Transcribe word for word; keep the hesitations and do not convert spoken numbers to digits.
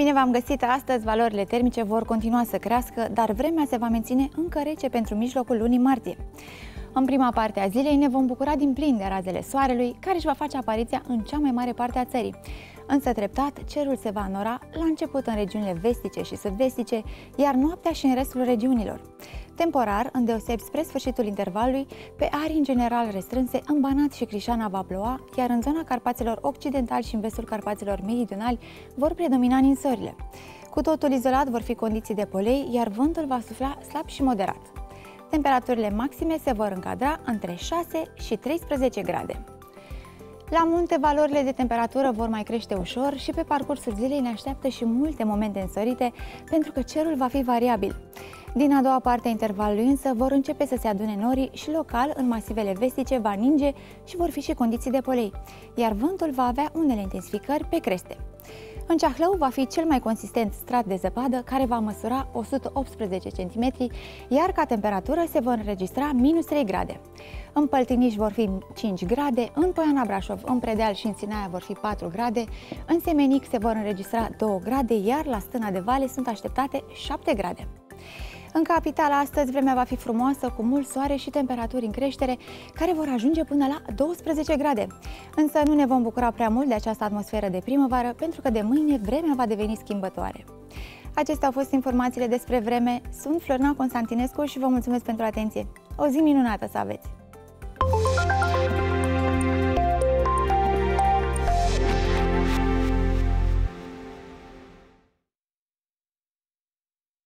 Bine v-am găsit! Astăzi valorile termice vor continua să crească, dar vremea se va menține încă rece pentru mijlocul lunii martie. În prima parte a zilei ne vom bucura din plin de razele soarelui, care își va face apariția în cea mai mare parte a țării. Însă treptat, cerul se va înora, la început în regiunile vestice și sud-vestice, iar noaptea și în restul regiunilor. Temporar, îndeosebi spre sfârșitul intervalului, pe arii în general restrânse, în Banat și Crișana va ploua, iar în zona Carpaților Occidentali și în vestul Carpaților Meridionali vor predomina ninsorile. Cu totul izolat vor fi condiții de polei, iar vântul va sufla slab și moderat. Temperaturile maxime se vor încadra între șase și treisprezece grade. La munte, valorile de temperatură vor mai crește ușor și pe parcursul zilei ne așteaptă și multe momente însorite, pentru că cerul va fi variabil. Din a doua parte a intervalului însă vor începe să se adune norii și local în masivele vestice va ninge și vor fi și condiții de polei, iar vântul va avea unele intensificări pe creste. În Ceahlău va fi cel mai consistent strat de zăpadă, care va măsura o sută optsprezece centimetri, iar ca temperatură se vor înregistra minus trei grade. În Păltiniș vor fi cinci grade, în Poiana Brașov, în Predeal și în Sinaia vor fi patru grade, în Semenic se vor înregistra două grade, iar la Stâna de Vale sunt așteptate șapte grade. În capitală astăzi vremea va fi frumoasă, cu mult soare și temperaturi în creștere, care vor ajunge până la douăsprezece grade. Însă nu ne vom bucura prea mult de această atmosferă de primăvară, pentru că de mâine vremea va deveni schimbătoare. Acestea au fost informațiile despre vreme. Sunt Florina Constantinescu și vă mulțumesc pentru atenție. O zi minunată să aveți!